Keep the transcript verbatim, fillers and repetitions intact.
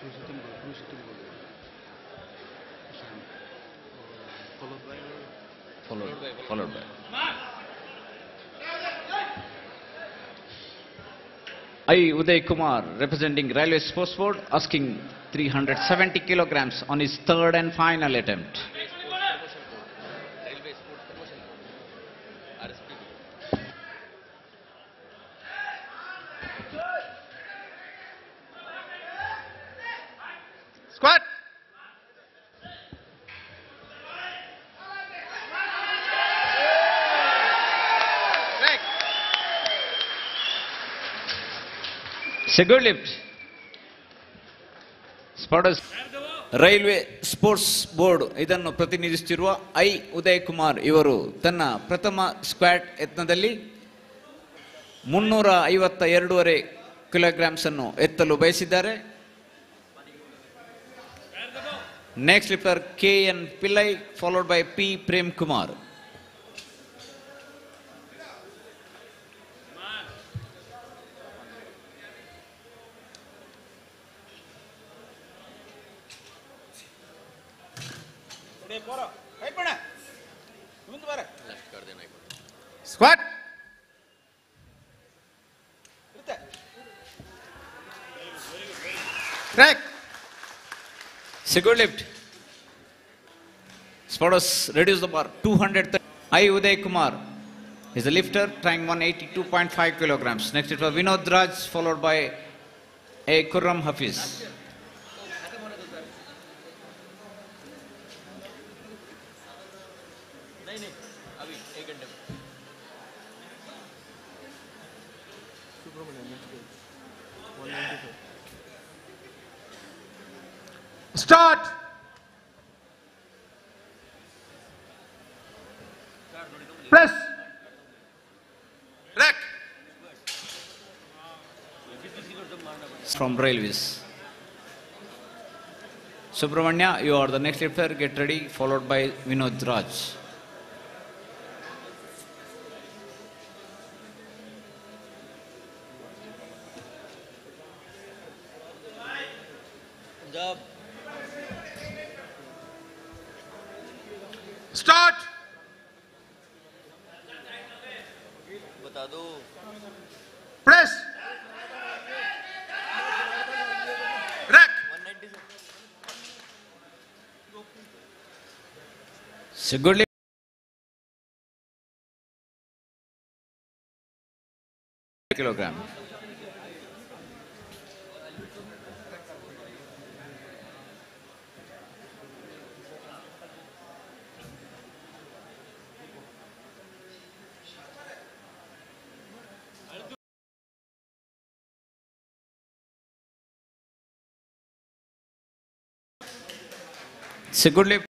Followed, followed by. I. Uthayakumar, representing Railway Sports Board, asking three hundred seventy kilograms on his third and final attempt. Squat. It's a good lift. Spotters. Railway sports board ಇದನ್ನು ಪ್ರತಿನಿಧಿಸುತ್ತಿರುವ I Uday Kumar ಇವರು ತನ್ನ ಪ್ರಥಮ squat ಯತ್ನದಲ್ಲಿ ಮುನ್ನೂರ ಐವತ್ತ ಎರಡೂವರೆ kilograms ಅನ್ನು ಎತ್ತಲು ಬಯಸಿದ್ದಾರೆ. Next lifter K N Pillai followed by P Prem Kumar. Squat. Track. It's a good lift. Spotters reduce the bar. two hundred. I. Uday Kumar is the lifter, trying one eighty-two point five kilograms. Next it was Vinod Raj, followed by A. Kurram Hafiz. Start. Press. Rack. From Railways. Subramanya, you are the next lifter. Get ready, followed by Vinod Raj. Start. Press. Rack. It's a good lift. Kilogram. It's a good lift.